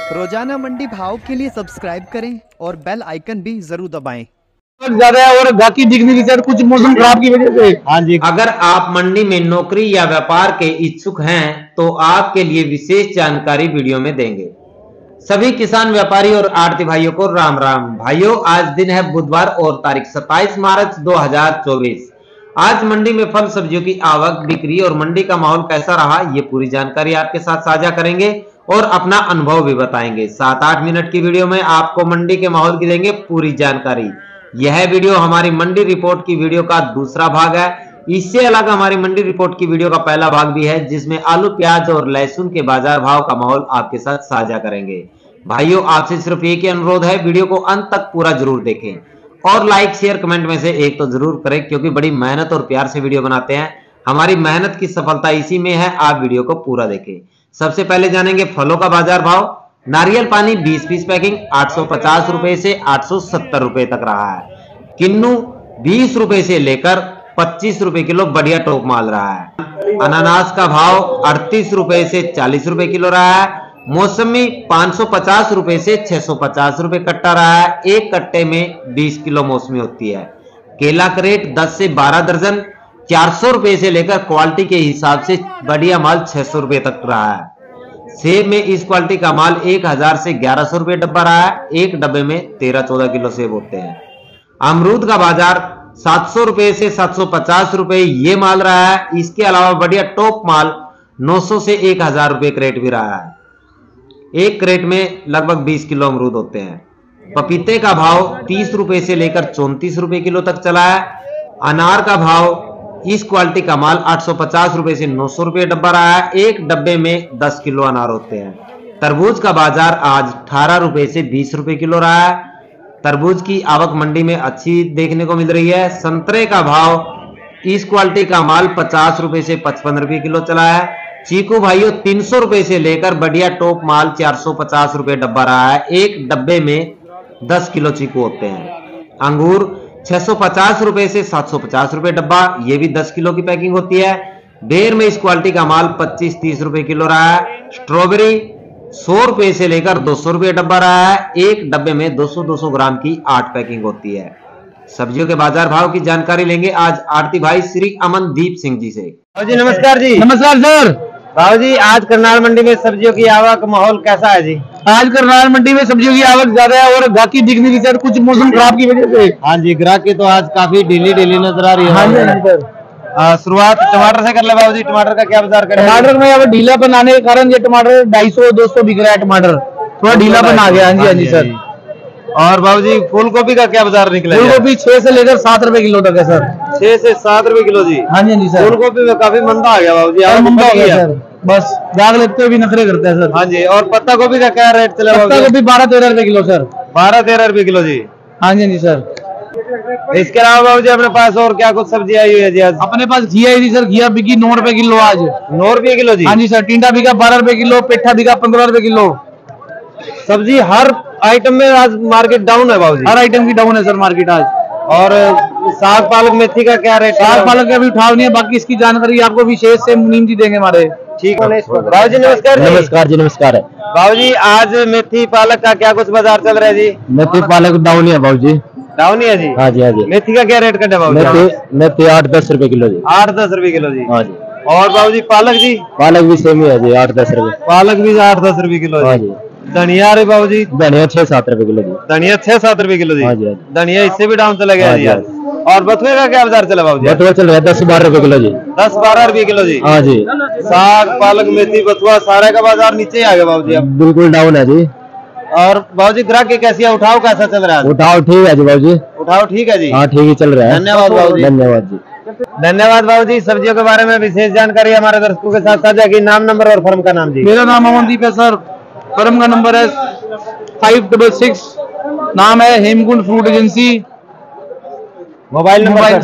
रोजाना मंडी भाव के लिए सब्सक्राइब करें और बेल आइकन भी जरूर दबाएं। ज्यादा है और बाकी दिखने की सर कुछ मौसम खराब की वजह से। हाँ जी, अगर आप मंडी में नौकरी या व्यापार के इच्छुक हैं तो आपके लिए विशेष जानकारी वीडियो में देंगे। सभी किसान व्यापारी और आड़ती भाइयों को राम राम। भाइयों, आज दिन है बुधवार और तारीख 27 मार्च 2024। आज मंडी में फल सब्जियों की आवक, बिक्री और मंडी का माहौल कैसा रहा, ये पूरी जानकारी आपके साथ साझा करेंगे और अपना अनुभव भी बताएंगे। 7-8 मिनट की वीडियो में आपको मंडी के माहौल की देंगे पूरी जानकारी। यह वीडियो हमारी मंडी रिपोर्ट की वीडियो का दूसरा भाग है। इससे अलग हमारी मंडी रिपोर्ट की वीडियो का पहला भाग भी है, जिसमें आलू, प्याज और लहसुन के बाजार भाव का माहौल आपके साथ साझा करेंगे। भाइयों, आपसे सिर्फ एक ही अनुरोध है, वीडियो को अंत तक पूरा जरूर देखें और लाइक, शेयर, कमेंट में से एक तो जरूर करें, क्योंकि बड़ी मेहनत और प्यार से वीडियो बनाते हैं। हमारी मेहनत की सफलता इसी में है। आप वीडियो को पूरा देखें। सबसे पहले जानेंगे फलों का बाजार भाव। नारियल पानी 20 पीस पैकिंग 850 रुपए से 870 रुपए तक रहा है। किन्नू 20 रुपए से लेकर 25 रुपए किलो बढ़िया टॉप माल रहा है। अनानास का भाव 38 रुपए से 40 रुपए किलो रहा है। मौसमी 550 रुपए से 650 रुपए कट्टा रहा है। एक कट्टे में 20 किलो मौसमी होती है। केला का रेट 10 से 12 दर्जन 400 रुपए से लेकर क्वालिटी के हिसाब से बढ़िया माल 600 रुपए तक रहा है। सेब में इस क्वालिटी का माल 1000 से 1100 रुपए डब्बा रहा है। एक डब्बे में 13-14 किलो सेब होते हैं। अमरूद का बाजार 700 रुपए से 750 रुपए ये माल रहा है। इसके अलावा बढ़िया टॉप माल 900 से 1000 रुपए क्रेट भी रहा है। एक क्रेट में लगभग 20 किलो अमरूद होते हैं। पपीते का भाव 30 रुपए से लेकर 34 रुपए किलो तक चला है। अनार का भाव इस क्वालिटी का माल 850 रुपए से 900 रुपए डब्बा रहा है। एक डब्बे में 10 किलो अनार होते हैं। तरबूज का बाजार आज 18 रुपए से 20 रुपए किलो रहा है। तरबूज की आवक मंडी में अच्छी देखने को मिल रही है। संतरे का भाव इस क्वालिटी का माल 50 रुपए से 55 रुपए किलो चला है। चीकू भाइयों 300 रुपए से लेकर बढ़िया टॉप माल 450 रुपए डब्बा रहा है। एक डब्बे में 10 किलो चीकू होते हैं। अंगूर 650 रुपए से 750 रुपए डब्बा, ये भी 10 किलो की पैकिंग होती है। बेर में इस क्वालिटी का माल 25-30 रुपए किलो रहा है। स्ट्रॉबेरी 100 रुपए से लेकर 200 रुपए डब्बा रहा है। एक डब्बे में 200-200 ग्राम की 8 पैकिंग होती है। सब्जियों के बाजार भाव की जानकारी लेंगे आज आड़ती भाई श्री अमनदीप सिंह जी से। जी नमस्कार जी। नमस्कार सर। भाव जी, आज करनाल मंडी में सब्जियों की आवक माहौल कैसा है जी? आज करनाल मंडी में सब्जियों की आवक ज्यादा है और ग्राहकी दिखने की सर कुछ मौसम खराब की वजह से। हाँ जी, ग्राहकी तो आज काफी ढीली नजर आ रही है। हाँ जी सर। शुरुआत टमाटर से कर ले बाबू जी। टमाटर का क्या बाजार करें? टमाटर में अब ढीलापन आने के कारण ये टमाटर 250-200 बिक रहा है। टमाटर थोड़ा ढीलापन आ गया। हाँ जी सर। और बाबू जी, फूल गोभी का क्या बाजार निकला? फूल गोभी 6 से लेकर 7 रुपए किलो तक है सर। 6 से 7 रुपए किलो जी। हाँ जी सर। फूल गोभी में काफी मंदा आ गया बाबू जी। मंदा हो गया सर, बस दाग लगते भी नखरे करते हैं सर। हाँ जी। और पत्ता गोभी का क्या रेट चला? पत्ता गोभी 12-13 रुपए किलो सर। 12-13 रुपए किलो जी। हाँ जी सर। इसके अलावा बाबू जी अपने पास और क्या कुछ सब्जी आई हुई है जी? आज अपने पास घिया आई थी सर। घिया बिकी 9 रुपए किलो आज। 9 रुपए किलो जी। हाँ जी सर। टिंडा बिका 12 रुपए किलो। पेठा बिका 15 रुपए किलो। सब्जी हर आइटम में आज मार्केट डाउन है बाबू जी। हर आइटम की डाउन है सर मार्केट आज। और साग पालक मेथी का क्या रेट? साग पालक का भी उठाव नहीं है। बाकी इसकी जानकारी आपको विशेष से मुनीम जी देंगे हमारे। ठीक है बाबू जी। नमस्कार। नमस्कार जी। नमस्कार है बाबू जी, आज मेथी पालक का क्या कुछ बाजार चल रहा है जी? मेथी पालक डाउन ही है बाबू जी। डाउन ही है जी। हाँ जी। मेथी का क्या रेट कर बाबू जी? मेथी 8-10 रुपए किलो जी। 8-10 रुपए किलो जी। हाँ जी। और बाबू जी पालक जी? पालक भी सेम ही है जी, 8-10 रुपए। पालक भी 8-10 रुपए किलो। हाँ जी। धनिया रे बाबू जी? धनिया 6-7 रुपए किलो जी। धनिया 6-7 रुपए किलो जी। हाँ जी। धनिया इससे भी डाउन चला गया जी आज। और बथुए का क्या बाजार चला बाबू जी? बथुआ चल रहा है 10-12 रुपए किलो जी। 10-12 रुपए किलो जी। हाँ जी। साग पालक मेथी बथुआ सारे का बाजार नीचे आ गया बाबू जी अब। बिल्कुल डाउन है जी। और बाबू जी ग्राहक कैसी है? उठाव कैसा चल रहा है? उठाव ठीक है जी बाबू जी। उठाव ठीक है जी। हाँ ठीक ही चल रहा है। धन्यवाद बाबू जी। धन्यवाद जी। धन्यवाद बाबू जी। सब्जियों के बारे में विशेष जानकारी हमारे दर्शकों के साथ साझा की। नाम, नंबर और फर्म का नाम जी? मेरा नाम अमनदीप है सर। फर्म का नंबर है 566। नाम है Hemkund fruit agency. Mobile number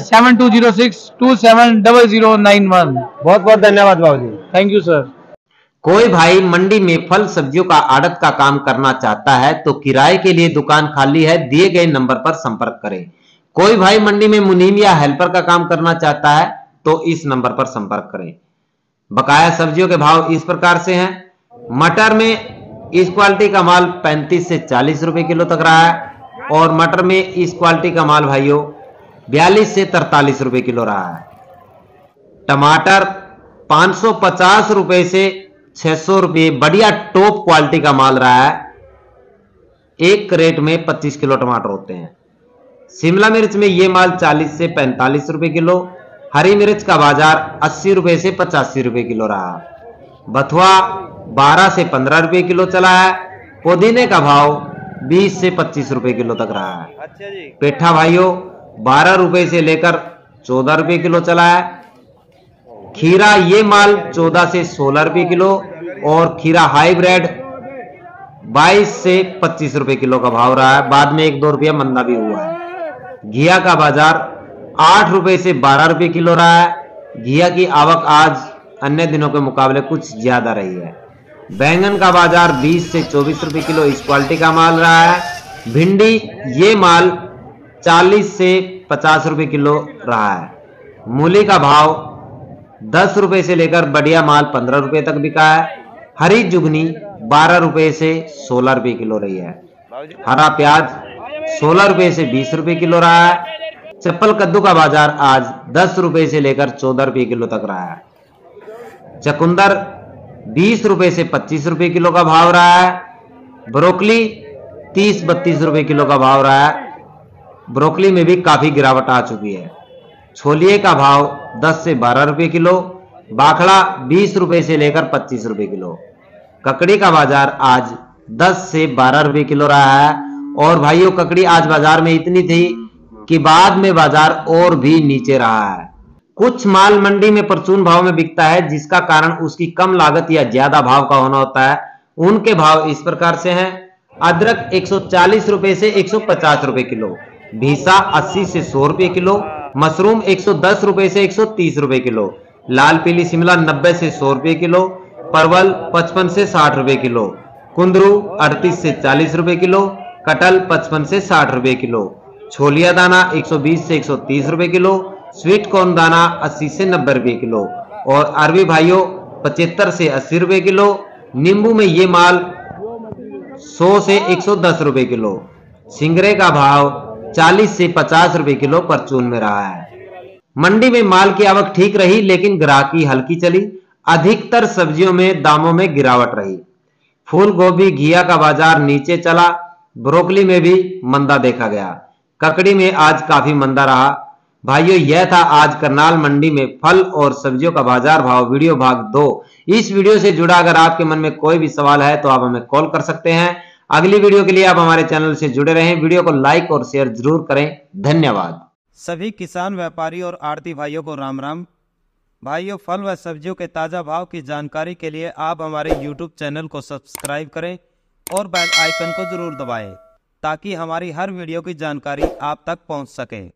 7206270091। बहुत बहुत धन्यवाद बाबू जी। Thank you sir. कोई भाई मंडी में फल सब्जियों का आड़त का काम करना चाहता है तो किराए के लिए दुकान खाली है, दिए गए नंबर पर संपर्क करें। कोई भाई मंडी में मुनीम या हेल्पर का काम करना चाहता है तो इस नंबर पर संपर्क करें। बकाया सब्जियों के भाव इस प्रकार से हैं। मटर में इस क्वालिटी का माल 35 से 40 रुपए किलो तक रहा है और मटर में इस क्वालिटी का माल भाइयों 42 से 43 रुपए किलो रहा है। टमाटर 550 रुपए से 600 रुपए बढ़िया टॉप क्वालिटी का माल रहा है। एक क्रेट में 25 किलो टमाटर होते हैं। शिमला मिर्च में ये माल 40 से 45 रुपए किलो। हरी मिर्च का बाजार 80 रुपए से 85 रुपए किलो रहा। बथुआ 12 से 15 रुपए किलो चला है। पुदीने का भाव 20 से 25 रुपए किलो तक रहा है। अच्छा जी। पेठा भाइयों 12 रुपए से लेकर 14 रुपए किलो चला है। खीरा ये माल 14 से 16 रुपए किलो और खीरा हाईब्रिड 22 से 25 रुपए किलो का भाव रहा है। बाद में 1-2 रुपया मंदा भी हुआ है। घिया का बाजार 8 रुपए से 12 रुपए किलो रहा है। घिया की आवक आज अन्य दिनों के मुकाबले कुछ ज्यादा रही है। बैंगन का बाजार 20 से 24 रुपए किलो इस क्वालिटी का माल रहा है। भिंडी ये माल 40 से 50 रुपए किलो रहा है। मूली का भाव 10 रुपए से लेकर बढ़िया माल 15 रुपए तक बिका है। हरी जुगनी 12 रुपए से 16 रुपए किलो रही है। हरा प्याज 16 रुपए से 20 रुपए किलो रहा है। चप्पल कद्दू का बाजार आज 10 रुपए से लेकर 14 रुपए किलो तक रहा है। चकुंदर 20 रुपए से 25 रुपए किलो का भाव रहा है। ब्रोकली 30-32 रुपए किलो का भाव रहा है। ब्रोकली में भी काफी गिरावट आ चुकी है। छोलिए का भाव 10 से 12 रुपए किलो। बाखड़ा 20 रुपए से लेकर 25 रुपए किलो। ककड़ी का बाजार आज 10 से 12 रुपए किलो रहा है। और भाइयों ककड़ी आज बाजार में इतनी थी कि बाद में बाजार और भी नीचे रहा है। कुछ माल मंडी में परचून भाव में बिकता है जिसका कारण उसकी कम लागत या ज्यादा भाव का होना होता है। उनके भाव इस प्रकार से हैं। अदरक 140 रुपए से 150 रुपए किलो। भीसा 80 से 100 रुपए किलो। मशरूम 110 रुपए से 130 रुपए किलो। लाल पीली शिमला 90 से 100 रुपए किलो। परवल 55 से 60 रुपए किलो। कुंदरू 38 से 40 रुपए किलो। कटहल 55 से 60 रुपए किलो। छोलिया दाना 120 से 130 रुपए किलो। स्वीट कॉर्न दाना 80 से 90 रुपए किलो। और अरबी भाइयों 75 से 80 रुपए किलो। नींबू में ये माल 100 से 110 रुपए किलो। सिंगरे का भाव 40 से 50 रुपए किलो परचून में रहा है। मंडी में माल की आवक ठीक रही लेकिन ग्राहकी हल्की चली। अधिकतर सब्जियों में दामों में गिरावट रही। फूल गोभी घिया का बाजार नीचे चला। ब्रोकली में भी मंदा देखा गया। ककड़ी में आज काफी मंदा रहा। भाइयों यह था आज करनाल मंडी में फल और सब्जियों का बाजार भाव वीडियो भाग 2। इस वीडियो से जुड़ा अगर आपके मन में कोई भी सवाल है तो आप हमें कॉल कर सकते हैं। अगली वीडियो के लिए आप हमारे चैनल से जुड़े रहें। वीडियो को लाइक और शेयर जरूर करें। धन्यवाद। सभी किसान व्यापारी और आड़ती भाइयों को राम राम। भाइयों फल व सब्जियों के ताज़ा भाव की जानकारी के लिए आप हमारे YouTube चैनल को सब्सक्राइब करें और बेल आइकन को जरूर दबाएं ताकि हमारी हर वीडियो की जानकारी आप तक पहुंच सके।